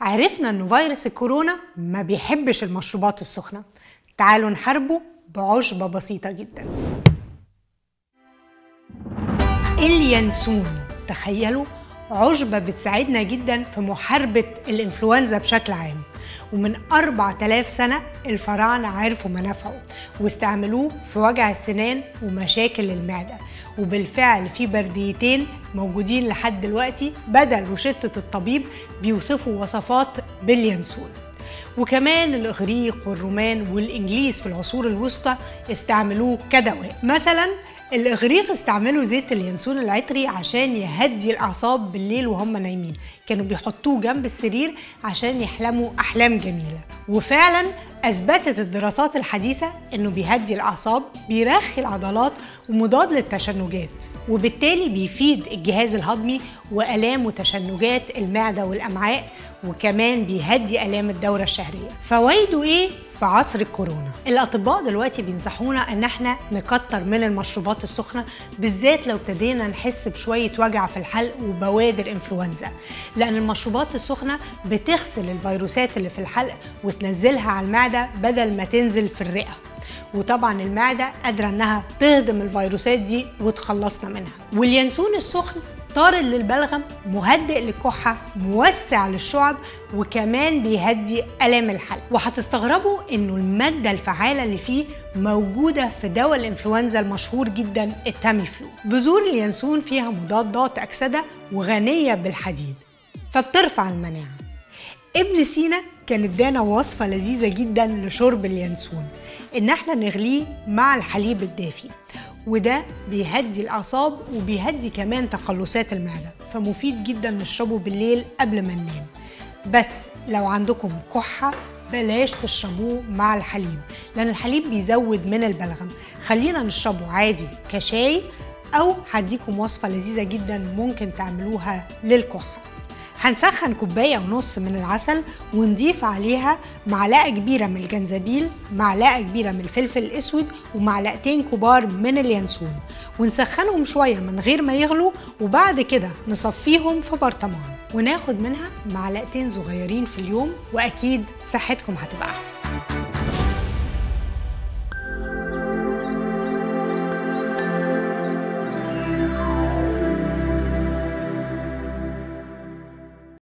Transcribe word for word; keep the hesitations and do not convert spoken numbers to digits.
عرفنا إن فيروس الكورونا ما بيحبش المشروبات السخنة. تعالوا نحاربه بعشبة بسيطة جدا، اليانسون. تخيلوا، عشبة بتساعدنا جدا في محاربة الإنفلونزا بشكل عام، ومن أربعة آلاف سنة الفراعنة عرفوا منافعه واستعملوه في وجع السنان ومشاكل المعدة، وبالفعل في برديتين موجودين لحد دلوقتي بدل روشتة الطبيب بيوصفوا وصفات باليانسون. وكمان الإغريق والرومان والإنجليز في العصور الوسطى استعملوه كدواء. مثلا الإغريق استعملوا زيت اليانسون العطري عشان يهدي الأعصاب بالليل وهم نايمين، كانوا بيحطوه جنب السرير عشان يحلموا أحلام جميلة. وفعلا أثبتت الدراسات الحديثة إنه بيهدي الأعصاب، بيرخي العضلات، ومضاد للتشنجات، وبالتالي بيفيد الجهاز الهضمي وآلام وتشنجات المعدة والأمعاء، وكمان بيهدي آلام الدورة الشهرية. فوائده إيه في عصر الكورونا؟ الأطباء دلوقتي بينصحونا إن احنا نكتر من المشروبات السخنة، بالذات لو ابتدينا نحس بشوية وجع في الحلق وبوادر إنفلونزا، لأن المشروبات السخنة بتغسل الفيروسات اللي في الحلق وتنزلها على المعدة بدل ما تنزل في الرئة، وطبعا المعدة قادرة إنها تهضم الفيروسات دي وتخلصنا منها. واليانسون السخن طارد للبلغم، مهدئ للكحة، موسع للشعب، وكمان بيهدي آلام الحلق. وهتستغربوا إنه المادة الفعالة اللي فيه موجودة في دواء الإنفلونزا المشهور جدا التاميفلو. بذور اليانسون فيها مضادات أكسدة وغنية بالحديد، فبترفع المناعة. ابن سينا كان ادانا وصفة لذيذة جدا لشرب اليانسون، إن احنا نغليه مع الحليب الدافي، وده بيهدي الأعصاب وبيهدي كمان تقلصات المعدة، فمفيد جدا نشربه بالليل قبل ما ننام. بس لو عندكم كحة بلاش تشربوه مع الحليب، لأن الحليب بيزود من البلغم. خلينا نشربه عادي كشاي، أو هديكم وصفة لذيذة جدا ممكن تعملوها للكحة. هنسخن كوباية ونص من العسل ونضيف عليها معلقة كبيرة من الجنزبيل، معلقة كبيرة من الفلفل الأسود، ومعلقتين كبار من اليانسون، ونسخنهم شوية من غير ما يغلوا، وبعد كده نصفيهم في برطمان وناخد منها معلقتين صغيرين في اليوم، وأكيد صحتكم هتبقى أحسن.